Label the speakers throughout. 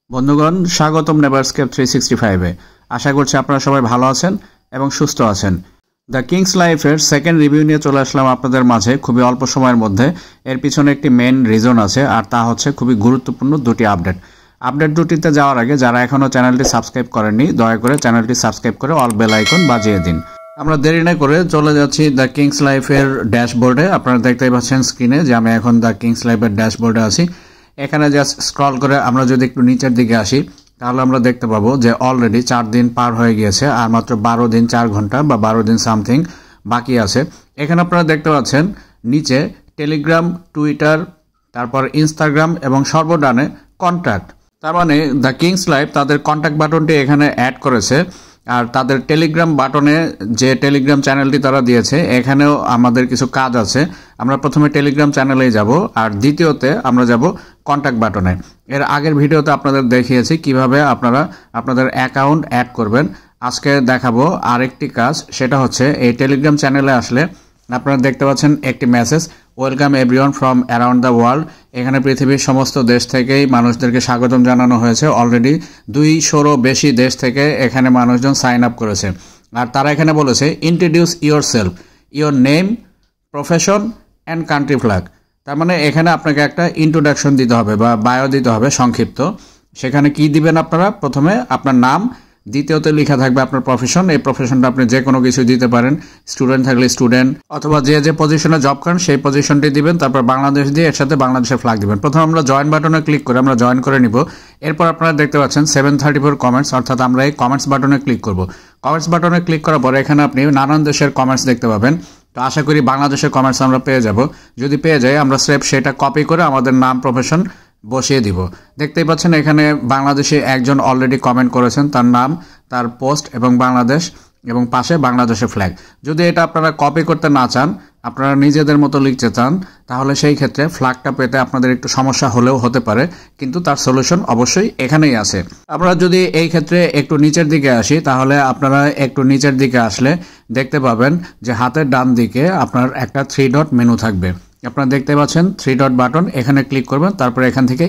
Speaker 1: বন্ধুগণ স্বাগতম নেভারস্কেপ 365 আশা করছি আপনারা সবাই ভালো আছেন এবং সুস্থ আছেন। দ্য কিংস লাইফের সেকেন্ড রিভিউ নিয়ে চলে আসলাম আপনাদের মাঝে খুবই অল্প সময়ের মধ্যে। এর পিছনে একটি মেইন রিজন আছে, আর তা হচ্ছে খুবই গুরুত্বপূর্ণ দুটি আপডেট দুটিতে যাওয়ার আগে যারা এখনও চ্যানেলটি সাবস্ক্রাইব করেননি দয়া করে চ্যানেলটি সাবস্ক্রাইব করে অল বেল আইকন বাজিয়ে দিন। আমরা দেরি না করে চলে যাচ্ছি দ্য কিংস লাইফের ড্যাশবোর্ডে। আপনারা দেখতেই পাচ্ছেন স্ক্রিনে যে আমি এখন দ্য কিংস লাইফের ড্যাশবোর্ডে আছি। এখানে জাস্ট স্ক্রল করে আমরা যদি একটু নিচের দিকে আসি তাহলে আমরা দেখতে পাবো যে অলরেডি 4 দিন পার হয়ে গিয়েছে, আর মাত্র 12 দিন 4 ঘন্টা বা 12 দিন সামথিং বাকি আছে। এখানে আপনারা দেখতে পাচ্ছেন নিচে টেলিগ্রাম, টুইটার, তারপর ইনস্টাগ্রাম এবং সর্বডানে কন্ট্যাক্ট। তার মানে দ্য কিংস লাইফ তাদের কন্ট্যাক্ট বাটনটি এখানে অ্যাড করেছে, আর তাদের টেলিগ্রাম বাটনে যে টেলিগ্রাম চ্যানেলটি তারা দিয়েছে এখানেও আমাদের কিছু কাজ আছে। আমরা প্রথমে টেলিগ্রাম চ্যানেলেই যাব, আর দ্বিতীয়তে আমরা যাব কন্ট্যাক্ট বাটনে। এর আগের ভিডিওতে আপনাদের দেখিয়েছি কিভাবে আপনারা আপনাদের অ্যাকাউন্ট অ্যাড করবেন। আজকে দেখাবো আরেকটি কাজ, সেটা হচ্ছে এই টেলিগ্রাম চ্যানেলে আসলে আপনারা দেখতে পাচ্ছেন একটি message, welcome everyone from around the world. এখানে পৃথিবীর সমস্ত দেশ থেকেই মানুষদেরকে স্বাগতম জানানো হয়েছে। অলরেডি 200-রও বেশি দেশ থেকে এখানে মানুষজন সাইন আপ করেছে, আর তারা এখানে বলেছে introduce yourself, your name, profession and country flag. তার মানে এখানে আপনাকে একটা ইন্ট্রোডাকশন দিতে হবে বা বায়ো দিতে হবে সংক্ষিপ্ত। সেখানে কি দিবেন আপনারা? প্রথমে আপনার নাম, দ্বিতীয়তে লেখা থাকবে আপনার প্রফেশন। এই প্রফেশনটা আপনি যে কোনো কিছু দিতে পারেন, স্টুডেন্ট থাকলে স্টুডেন্ট, অথবা যে পজিশনে জব করেন সেই পজিশনটি দিবেন। তারপর বাংলাদেশ দিয়ে এর সাথে বাংলাদেশের ফ্ল্যাগ দিবেন। প্রথমে আমরা জয়েন বাটনে ক্লিক করে আমরা জয়েন করে নিব। এরপর আপনারা দেখতে পাচ্ছেন 734 কমেন্টস, অর্থাৎ আমরা এই কমেন্টস বাটনে ক্লিক করব। কমেন্টস বাটনে ক্লিক করার পরে এখানে আপনি নানান দেশের কমেন্টস দেখতে পাবেন। তো আশা করি বাংলাদেশের কমেন্টস আমরা পেয়ে যাব। যদি পেয়ে যাই আমরা স্রেফ সেটা কপি করে আমাদের নাম, প্রফেশন বসিয়ে দিব। দেখতেই পাচ্ছেন এখানে বাংলাদেশে একজন অলরেডি কমেন্ট করেছেন, তার নাম, তার পোস্ট এবং বাংলাদেশ, এবং পাশে বাংলাদেশের ফ্ল্যাগ। যদি এটা আপনারা কপি করতে না চান, আপনারা নিজেদের মতো লিখতে চান, তাহলে সেই ক্ষেত্রে ফ্ল্যাগটা পেতে আপনাদের একটু সমস্যা হলেও হতে পারে, কিন্তু তার সলিউশন অবশ্যই এখানেই আছে। আমরা যদি এই ক্ষেত্রে একটু নিচের দিকে আসি তাহলে আপনারা একটু নিচের দিকে আসলে দেখতে পাবেন যে হাতের ডান দিকে আপনার একটা 3 ডট মেনু থাকবে। আপনারা দেখতে পাচ্ছেন 3 ডট বাটন, এখানে ক্লিক করবেন। তারপরে এখান থেকে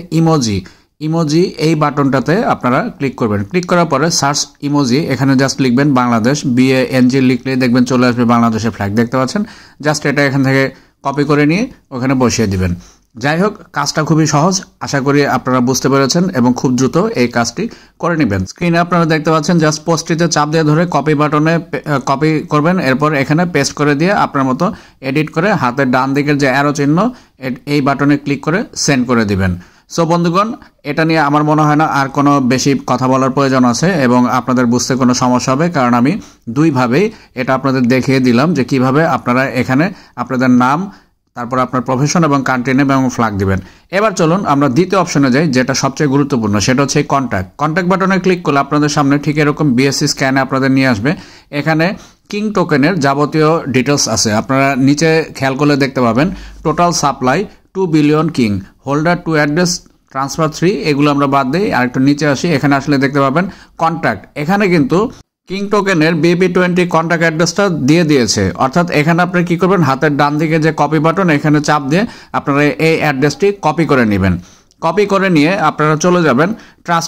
Speaker 1: ইমোজি এই বাটনটাতে আপনারা ক্লিক করবেন। ক্লিক করার পরে সার্চ ইমোজি, এখানে জাস্ট লিখবেন বাংলাদেশ, BANG লিখলে দেখবেন চলে আসবে বাংলাদেশের ফ্ল্যাগ। দেখতে পাচ্ছেন, জাস্ট এটা এখান থেকে কপি করে নিয়ে ওখানে বসিয়ে দিবেন। যাই হোক, কাজটা খুবই সহজ, আশা করি আপনারা বুঝতে পেরেছেন এবং খুব দ্রুত এই কাজটি করে নেবেন। স্ক্রিনে আপনারা দেখতে পাচ্ছেন জাস্ট পোস্টটিতে চাপ দিয়ে ধরে কপি বাটনে কপি করবেন, এরপর এখানে পেস্ট করে দিয়ে আপনার মতো এডিট করে হাতের ডান দিকের যে অ্যারো চিহ্ন এই বাটনে ক্লিক করে সেন্ড করে দিবেন। সো বন্ধুগণ, এটা নিয়ে আমার মনে হয় না আর কোনো বেশি কথা বলার প্রয়োজন আছে এবং আপনাদের বুঝতে কোনো সমস্যা হবে, কারণ আমি দুইভাবেই এটা আপনাদের দেখিয়ে দিলাম যে কিভাবে আপনারা এখানে আপনাদের নাম, তারপর আপনার প্রফেশন এবং কান্ট্রি নেম এবং ফ্ল্যাগ দিবেন। এবার চলুন আমরা দ্বিতীয় অপশনে যাই, যেটা সবচেয়ে গুরুত্বপূর্ণ, সেটা হচ্ছে কন্ট্যাক্ট বাটনে ক্লিক করলে আপনাদের সামনে ঠিক এরকম BSC স্ক্যানে আপনাদের নিয়ে আসবে। এখানে কিং টোকেনের যাবতীয় ডিটেলস আছে। আপনারা নিচে খেয়াল করলে দেখতে পাবেন total supply 2 billion king, holder 2 address, transfer 3, এগুলো আমরা বাদ দিই। আর একটু নিচে আসি, এখানে আসলে দেখতে পাবেন কন্ট্যাক্ট। এখানে কিন্তু কিং টোকেনের BB20 কন্ট্যাক্ট অ্যাড্রেসটা দিয়ে দিয়েছে, অর্থাৎ এখানে আপনি কি করবেন, হাতের ডান দিকে যে কপি বাটন এখানে চাপ দিয়ে আপনারা এই অ্যাড্রেসটি কপি করে নেবেন। কপি করে নিয়ে আপনারা চলে যাবেন ট্রাস্ট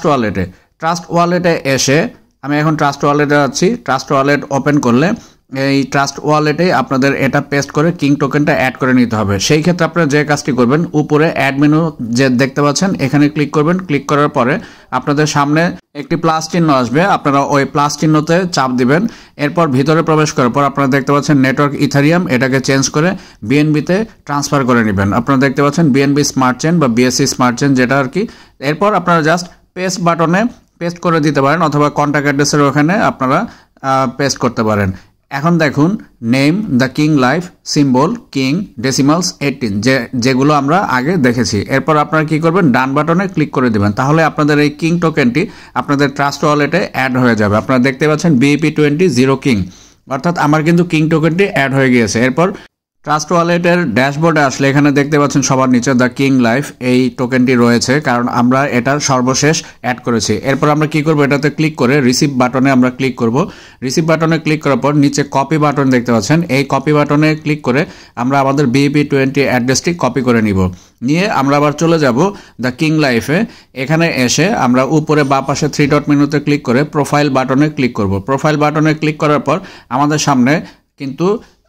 Speaker 1: ওয়ালেটে এসে, আমি এখন ট্রাস্ট ওয়ালেটে যাচ্ছি। ট্রাস্ট ওয়ালেট ওপেন করলে এই ট্রাস্ট ওয়ালেটে আপনাদের এটা পেস্ট করে কিং টোকেনটা অ্যাড করে নিতে হবে। সেই ক্ষেত্রে আপনারা যে কাজটি করবেন, উপরে অ্যাড মেনু যে দেখতে পাচ্ছেন এখানে ক্লিক করবেন। ক্লিক করার পরে আপনাদের সামনে একটি প্লাস চিহ্ন আসবে, আপনারা ওই প্লাস চিহ্নতে চাপ দিবেন। এরপর ভিতরে প্রবেশ করার পর আপনারা দেখতে পাচ্ছেন নেটওয়ার্ক ইথারিয়াম, এটাকে চেঞ্জ করে BNB-তে ট্রান্সফার করে নেবেন। আপনারা দেখতে পাচ্ছেন BNB স্মার্ট চেন বা BSC স্মার্ট চেন যেটা আর কি। এরপর আপনারা জাস্ট পেস্ট বাটনে পেস্ট করে দিতে পারেন, অথবা কন্ট্যাক্ট অ্যাড্রেসের ওখানে আপনারা পেস্ট করতে পারেন। এখন দেখুন name, the king life, symbol, king, decimals 18, যেগুলো আমরা আগে দেখেছি। এরপর আপনারা কি করবেন, ডান বাটনে ক্লিক করে দিবেন। তাহলে আপনাদের এই কিং টোকেনটি আপনাদের ট্রাস্ট ওয়ালেটে অ্যাড হয়ে যাবে। আপনারা দেখতে পাচ্ছেন BEP20 0 কিং, অর্থাৎ আমার কিন্তু কিং টোকেনটি অ্যাড হয়ে গিয়েছে। এরপর ট্রাস্ট ওয়ালেটের ড্যাশবোর্ডে আসলে এখানে দেখতে পাচ্ছেন সবার নিচে দ্য কিং লাইফ এই টোকেনটি রয়েছে, কারণ আমরা এটা সর্বশেষ অ্যাড করেছি। এরপর আমরা কি করব, এটাতে ক্লিক করে রিসিভ বাটনে আমরা ক্লিক করব। রিসিভ বাটনে ক্লিক করার পর নিচে কপি বাটন দেখতে পাচ্ছেন, এই কপি বাটনে ক্লিক করে আমরা আমাদের BEP20 অ্যাড্রেসটি কপি করে নিয়ে আমরা আবার চলে যাব দ্য কিং লাইফে। এখানে এসে আমরা উপরে বাঁ পাশে 3 ডট মেনুতে ক্লিক করে প্রোফাইল বাটনে ক্লিক করব। প্রোফাইল বাটনে ক্লিক করার পর আমাদের সামনে কিন্তু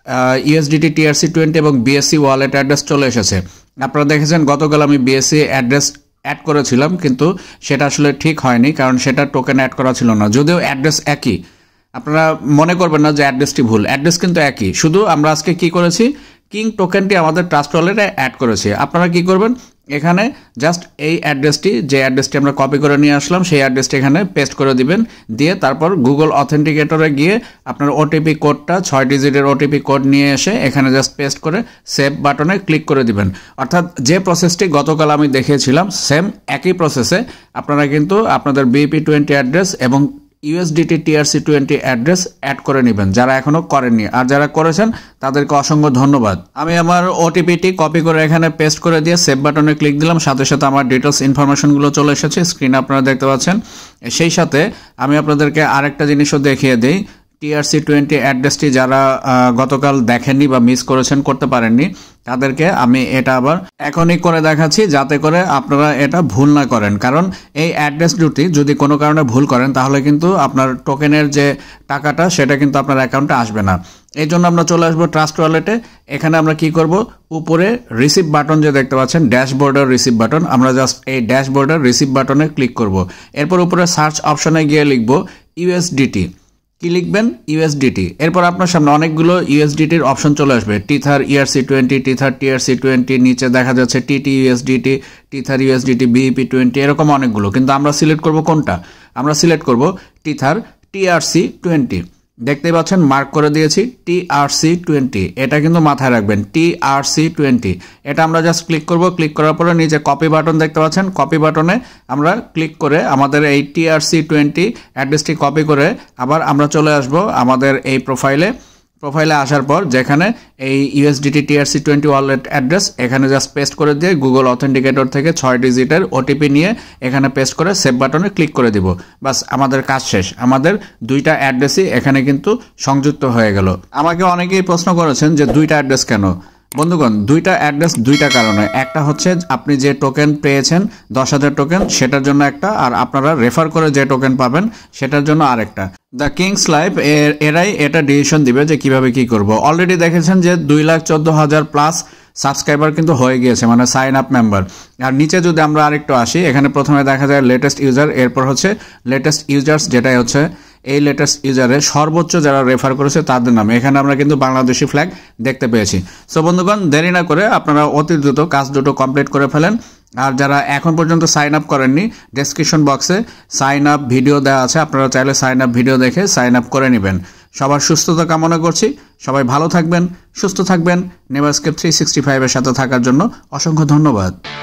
Speaker 1: USDT TRC20 এবং BSC ওয়ালেট অ্যাড্রেস চলে এসেছে। আপনারা দেখেছেন গতকাল আমি BSC অ্যাড্রেস অ্যাড করেছিলাম, কিন্তু সেটা আসলে ঠিক হয়নি, কারণ সেটা টোকেন অ্যাড করা ছিল না। যদিও অ্যাড্রেস একই, আপনারা মনে করবেন না যে অ্যাড্রেসটি ভুল, অ্যাড্রেস কিন্তু একই। শুধু আমরা আজকে কি করেছি, কিং টোকেনটি আমাদের ট্রাস্ট ওয়ালেটে অ্যাড করেছি। আপনারা কি করবেন, এখানে জাস্ট এই অ্যাড্রেসটি, যে অ্যাড্রেসটি আমরা কপি করে নিয়ে আসলাম, সেই অ্যাড্রেসটি এখানে পেস্ট করে দিবেন। দিয়ে তারপর গুগল অথেন্টিকেটরে গিয়ে আপনার ওটিপি কোডটা 6 ডিজিটের ওটিপি কোড নিয়ে এসে এখানে জাস্ট পেস্ট করে সেভ বাটনে ক্লিক করে দিবেন। অর্থাৎ যে প্রসেসটি গতকাল আমি দেখিয়েছিলাম সেম একই প্রসেসে আপনারা কিন্তু আপনাদের BEP20 অ্যাড্রেস এবং USDT TRC20 অ্যাড্রেস অ্যাড করে নেবেন, যারা এখনও করেননি। আর যারা করেছেন তাদেরকে অসংখ্য ধন্যবাদ। আমি আমার ওটিপিটি কপি করে এখানে পেস্ট করে দিয়ে সেভ বাটনে ক্লিক দিলাম, সাথে সাথে আমার ডিটেলস ইনফরমেশনগুলো চলে এসেছে স্ক্রিনে, আপনারা দেখতে পাচ্ছেন। সেই সাথে আমি আপনাদেরকে আরেকটা জিনিসও দেখিয়ে দিই। TRC20 অ্যাড্রেসটি যারা গতকাল দেখেননি বা মিস করেছেন, করতে পারেননি, তাদেরকে আমি এটা আবার এখনই করে দেখাচ্ছি, যাতে করে আপনারা এটা ভুল না করেন। কারণ এই অ্যাড্রেস দুটি যদি কোনো কারণে ভুল করেন তাহলে কিন্তু আপনার টোকেনের যে টাকাটা সেটা কিন্তু আপনার অ্যাকাউন্টে আসবে না। এই জন্য আমরা চলে আসবো ট্রাস্ট ওয়ালেটে। এখানে আমরা কি করব, উপরে রিসিভ বাটন যে দেখতে পাচ্ছেন, ড্যাশবোর্ডের রিসিভ বাটন, আমরা জাস্ট এই ড্যাশবোর্ডের রিসিভ বাটনে ক্লিক করব। এরপর উপরে সার্চ অপশনে গিয়ে লিখব USDT। কি লিখবেন, USDT। এরপর আপনার সামনে অনেকগুলো USDTর অপশন চলে আসবে, টিথার ERC20, টিথার TRC20, নিচে দেখা যাচ্ছে TTUSDT, টিথার USDT, BEP20, এরকম অনেকগুলো। কিন্তু আমরা সিলেক্ট করব কোনটা, আমরা সিলেক্ট করব টিথার TRC20। দেখতেই পাচ্ছেন মার্ক করে দিয়েছি TRC20, এটা কিন্তু মাথায় রাখবেন, TRC20। এটা আমরা জাস্ট ক্লিক করব। ক্লিক করার পরে নিচে কপি বাটন দেখতে পাচ্ছেন, কপি বাটনে আমরা ক্লিক করে আমাদের এই TRC20 অ্যাড্রেসটি কপি করে আবার আমরা চলে আসব আমাদের এই প্রোফাইলে আসার পর যেখানে এই USDT TRC20 ওয়ালেট অ্যাড্রেস এখানে জাস্ট পেস্ট করে দিয়ে গুগল অথেন্টিকেটর থেকে 6 ডিজিটের ওটিপি নিয়ে এখানে পেস্ট করে সেভ বাটনে ক্লিক করে দিব। বাস, আমাদের কাজ শেষ। আমাদের দুইটা অ্যাড্রেসই এখানে কিন্তু সংযুক্ত হয়ে গেল। আমাকে অনেকেই প্রশ্ন করেছেন যে দুইটা অ্যাড্রেস কেন। বন্ধুগণ, দুইটা অ্যাড্রেস দুইটা কারণে। একটা হচ্ছে আপনি যে টোকেন পেয়েছেন 10,000 টোকেন, সেটার জন্য একটা, আর আপনারা রেফার করে যে টোকেন পাবেন সেটার জন্য আরেকটা। দ্য কিংস লাইফ এরাই এটা ডিসিশন দিবে যে কিভাবে কি করব। অলরেডি দেখেছেন যে 2,14,000 প্লাস সাবস্ক্রাইবার কিন্তু হয়ে গিয়েছে, মানে সাইন আপ মেম্বার। আর নিচে যদি আমরা আরেকটু আসি, এখানে প্রথমে দেখা যায় লেটেস্ট ইউজার, এরপর হচ্ছে লেটেস্ট ইউজার্স, যেটাই হচ্ছে এই লেটেস্ট ইউজারে সর্বোচ্চ যারা রেফার করেছে তাদের নামে। এখানে আমরা কিন্তু বাংলাদেশি ফ্ল্যাগ দেখতে পেয়েছি। সো বন্ধুগণ, দেরি না করে আপনারা অতি দ্রুত কাজ দুটো কমপ্লিট করে ফেলেন। আর যারা এখন পর্যন্ত সাইন আপ করেননি, ডেসক্রিপশন বক্সে সাইন আপ ভিডিও দেওয়া আছে, আপনারা চাইলে সাইন আপ ভিডিও দেখে সাইন আপ করে নেবেন। সবার সুস্থতা কামনা করছি, সবাই ভালো থাকবেন, সুস্থ থাকবেন। নেভারস্কেপ 365 এর সাথে থাকার জন্য অসংখ্য ধন্যবাদ।